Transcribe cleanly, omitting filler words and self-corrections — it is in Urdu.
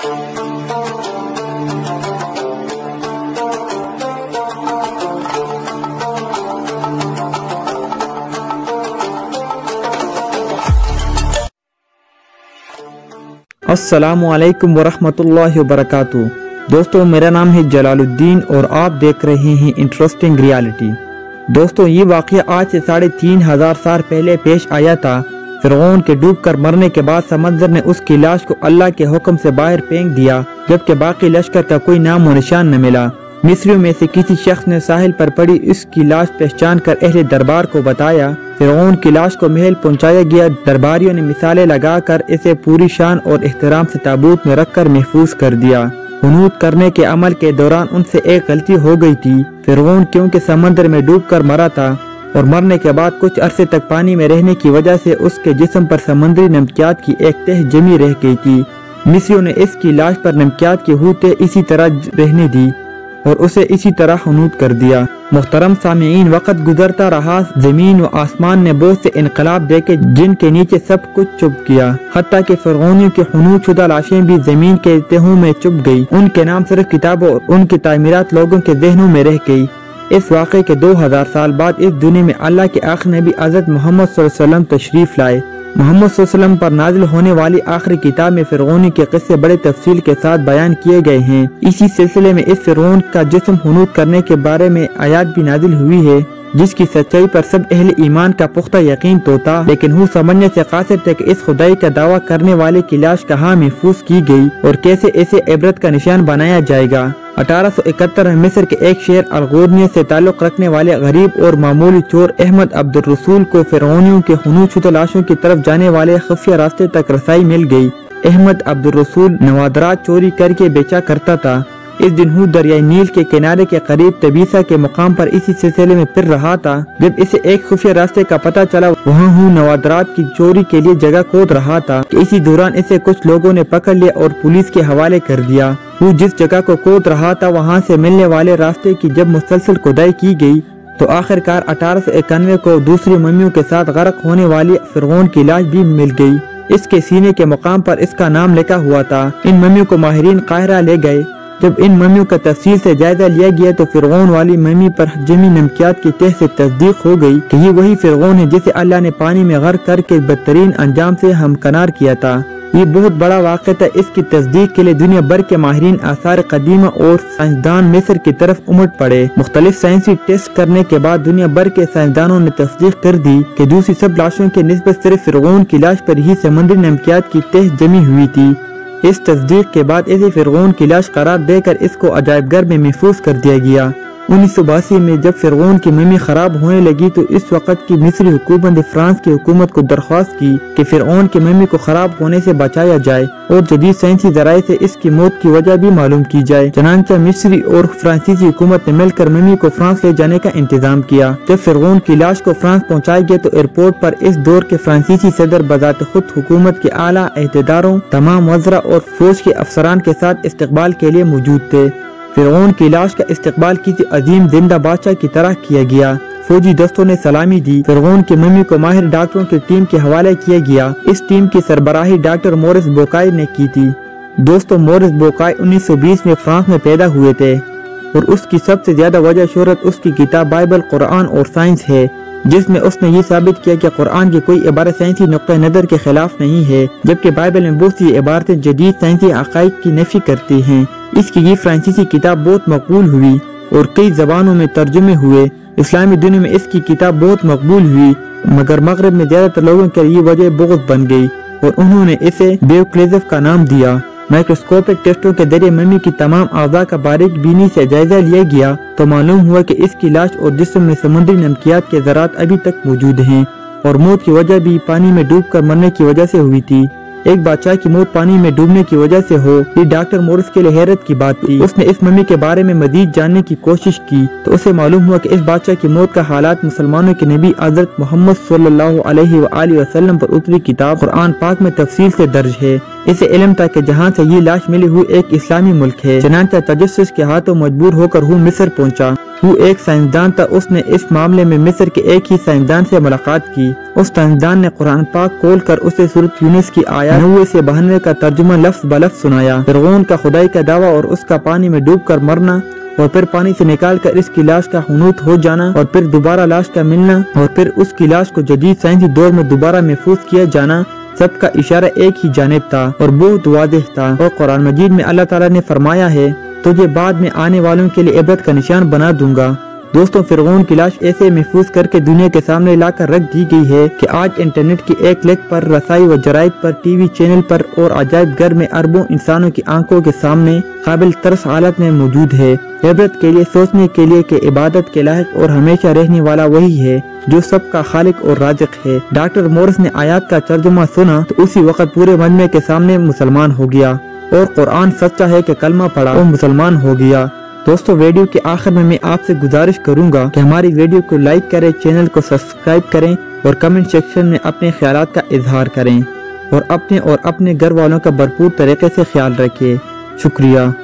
السلام علیکم ورحمۃ اللہ وبرکاتہ۔ دوستو، میرا نام ہے جلال الدین اور آپ دیکھ رہے ہیں انٹرسٹنگ ریالٹی۔ دوستو، یہ واقعہ آج سے 3500 سال پہلے پیش آیا تھا۔ فرعون کے ڈوب کر مرنے کے بعد سمندر نے اس کی لاش کو اللہ کے حکم سے باہر پھینک دیا، جبکہ باقی لشکر کا کوئی نام و نشان نہ ملا۔ مصریوں میں سے کسی شخص نے ساحل پر پڑی اس کی لاش پہچان کر اہل دربار کو بتایا۔ فرعون کی لاش کو محل پہنچایا گیا۔ درباریوں نے مثالیں لگا کر اسے پوری شان اور احترام سے تابوت میں رکھ کر محفوظ کر دیا۔ حنوط کرنے کے عمل کے دوران ان سے ایک غلطی ہو گئی تھی۔ فرعون کیونکہ سمندر میں ڈوب کر مرا تھا اور مرنے کے بعد کچھ عرصے تک پانی میں رہنے کی وجہ سے اس کے جسم پر سمندری نمکیات کی ایک تہ جمی رہ گئی تھی۔ مصریوں نے اس کی لاش پر نمکیات کی ہوتے اسی طرح رہنے دی اور اسے اسی طرح حنوط کر دیا۔ محترم سامعین، وقت گزرتا رہا، زمین و آسمان نے بہت سے انقلاب دیکھے جن کے نیچے سب کچھ چھپ گیا، حتیٰ کہ فرعونیوں کی حنوط شدہ لاشیں بھی زمین کے تہوں میں چھپ گئی۔ ان کے نام صرف کتابوں اور ان کی تعمیرات لوگوں کے ذہنوں میں رہ گئی۔ اس واقعے کے 2000 سال بعد اس دنیا میں اللہ کے آخری نبی حضرت محمد صلی اللہ علیہ وسلم تشریف لائے۔ محمد صلی اللہ علیہ وسلم پر نازل ہونے والی آخری کتاب میں فرعونی کے قصے بڑے تفصیل کے ساتھ بیان کیے گئے ہیں۔ اسی سلسلے میں اس فرعون کا جسم حنوط کرنے کے بارے میں آیات بھی نازل ہوئی ہے، جس کی سچائی پر سب اہل ایمان کا پختہ یقین تو تھا، لیکن وہ سمجھنے سے قاصر تھے کہ اس خدائی کا دعویٰ کرنے والے کی لاش کہاں محفوظ کی گئی اور کیسے اسے عبرت کا نشان بنایا جائے گا۔ 1871 میں مصر کے ایک شہر الغورنیہ سے تعلق رکھنے والے غریب اور معمولی چور احمد عبد الرسول کو فرعونیوں کے حنوط شدہ لاشوں کی طرف جانے والے خفیہ راستے تک رسائی مل گئی۔ احمد عبد الرسول نوادرات چوری کر کے بیچا کرتا تھا۔ اس دن وہ دریائے نیل کے کنارے کے قریب تبیسا کے مقام پر اسی سلسلے میں پھر رہا تھا۔ جب اسے ایک خفیہ راستے کا پتہ چلا، وہاں وہ نوادرات کی چوری کے لیے جگہ کھود رہا تھا کہ اسی دوران اسے کچھ لوگوں نے پکڑ لیا اور پولیس کے حوالے کر دیا۔ وہ جس جگہ کو کھود رہا تھا وہاں سے ملنے والے راستے کی جب مسلسل کھدائی کی گئی تو آخرکار 1891 کو دوسری ممیوں کے ساتھ غرق ہونے والی فرعون کی لاش بھی مل گئی۔ اس کے سینے کے مقام پر اس کا نام لکھا ہوا تھا۔ ان ممیوں کو ماہرین قاہرہ لے گئے۔ جب ان ممیوں کا تفصیل سے جائزہ لیا گیا تو فرعون والی ممی پر جمی نمکیات کی تہ سے تصدیق ہو گئی کہ یہ وہی فرعون ہے جسے اللہ نے پانی میں غرق کر کے بدترین انجام سے ہمکنار کیا تھا۔ یہ بہت بڑا واقعہ تھا۔ اس کی تصدیق کے لیے دنیا بھر کے ماہرین آثار قدیمہ اور سائنسدان مصر کی طرف امٹ پڑے۔ مختلف سائنسی ٹیسٹ کرنے کے بعد دنیا بھر کے سائنسدانوں نے تصدیق کر دی کہ دوسری سب لاشوں کے نسبت صرف فرعون کی لاش پر ہی سمندری نمکیات کی تہ جمی ہوئی تھی۔ اس تصدیق کے بعد اسے فرعون کی لاش قرار دے کر اس کو عجائب گھر میں محفوظ کر دیا گیا۔ 1982 میں جب فرعون کی ممی خراب ہونے لگی تو اس وقت کی مصری حکومت نے فرانس کی حکومت کو درخواست کی کہ فرعون کی ممی کو خراب ہونے سے بچایا جائے اور جدید سائنسی ذرائع سے اس کی موت کی وجہ بھی معلوم کی جائے۔ چنانچہ مصری اور فرانسیسی حکومت نے مل کر ممی کو فرانس لے جانے کا انتظام کیا۔ جب فرعون کی لاش کو فرانس پہنچایا گیا تو ایئرپورٹ پر اس دور کے فرانسیسی صدر بذات خود حکومت کے اعلیٰ عہدیداروں، تمام وزراء اور فوج کے افسران کے ساتھ استقبال کے لیے موجود تھے۔ فرعون کی لاش کا استقبال کسی عظیم زندہ بادشاہ کی طرح کیا گیا۔ فوجی دستوں نے سلامی دی۔ فرعون کی ممی کو ماہر ڈاکٹروں کی ٹیم کے حوالے کیا گیا۔ اس ٹیم کی سربراہی ڈاکٹر مورس بوکائی نے کی تھی۔ دوستو، مورس بوکائی 1920 میں فرانس میں پیدا ہوئے تھے اور اس کی سب سے زیادہ وجہ شہرت اس کی کتاب بائبل، قرآن اور سائنس ہے، جس میں اس نے یہ ثابت کیا کہ قرآن کی کوئی عبارت سائنسی نقطہ نظر کے خلاف نہیں ہے، جبکہ بائبل میں بہت سی عبارتیں جدید سائنسی حقائق کی نفی کرتی ہیں۔ اس کی یہ فرانسیسی کتاب بہت مقبول ہوئی اور کئی زبانوں میں ترجمے ہوئے۔ اسلامی دنیا میں اس کی کتاب بہت مقبول ہوئی، مگر مغرب میں زیادہ تر لوگوں کے لیے وجہ بغض بن گئی اور انہوں نے اسے بیوکلیزف کا نام دیا۔ مائکروسکوپک ٹیسٹوں کے ذریعے ممی کی تمام اعضاء کا باریک بینی سے جائزہ لیا گیا تو معلوم ہوا کہ اس کی لاش اور جسم میں سمندری نمکیات کے ذرات ابھی تک موجود ہیں اور موت کی وجہ بھی پانی میں ڈوب کر مرنے کی وجہ سے ہوئی تھی۔ ایک بادشاہ کی موت پانی میں ڈوبنے کی وجہ سے ہو، یہ ڈاکٹر مورس کے لیے حیرت کی بات تھی۔ اس نے اس ممی کے بارے میں مزید جاننے کی کوشش کی تو اسے معلوم ہوا کہ اس بادشاہ کی موت کا حالات مسلمانوں کے نبی حضرت محمد صلی اللہ علیہ وآلہ وسلم پر اتری کتاب قرآن پاک میں تفصیل سے درج ہے۔ اسے علم تھا کہ جہاں سے یہ لاش ملی ہوئی ایک اسلامی ملک ہے، چنانچہ تجسس کے ہاتھوں مجبور ہو کر وہ مصر پہنچا۔ وہ ایک سائنسدان تھا، اس نے اس معاملے میں مصر کے ایک ہی سائنسدان سے ملاقات کی۔ اس سائنسدان نے قرآن پاک کھول کر اسے سورۃ یونس کی آیات 90 سے 92 کا ترجمہ لفظ بلفظ سنایا۔ فرعون کا خدائی کا دعویٰ اور اس کا پانی میں ڈوب کر مرنا، اور پھر پانی سے نکال کر اس کی لاش کا حنوط ہو جانا، اور پھر دوبارہ لاش کا ملنا، اور پھر اس کی لاش کو جدید سائنسی دور میں دوبارہ محفوظ کیا جانا، سب کا اشارہ ایک ہی جانب تھا اور بہت واضح تھا۔ اور قرآن مجید میں اللہ تعالیٰ نے فرمایا ہے، تجھے بعد میں آنے والوں کے لیے عبرت کا نشان بنا دوں گا۔ دوستوں، فرعون کی لاش ایسے محفوظ کر کے دنیا کے سامنے لا کر رکھ دی گئی ہے کہ آج انٹرنیٹ کی ایک کلک پر رسائی و جرائد پر، ٹی وی چینل پر اور عجائب گھر میں اربوں انسانوں کی آنکھوں کے سامنے قابل ترس حالت میں موجود ہے۔ عبرت کے لیے، سوچنے کے لیے کہ عبادت کے لائق اور ہمیشہ رہنے والا وہی ہے جو سب کا خالق اور رازق ہے۔ ڈاکٹر مورس نے آیات کا ترجمہ سنا تو اسی وقت پورے مجمع کے سامنے مسلمان ہو گیا، اور قرآن سچا ہے کہ کلمہ پڑھا اور مسلمان ہو گیا۔ دوستو، ویڈیو کے آخر میں آپ سے گزارش کروں گا کہ ہماری ویڈیو کو لائک کریں، چینل کو سبسکرائب کریں اور کمنٹ سیکشن میں اپنے خیالات کا اظہار کریں، اور اپنے گھر والوں کا بھرپور طریقے سے خیال رکھیں۔ شکریہ۔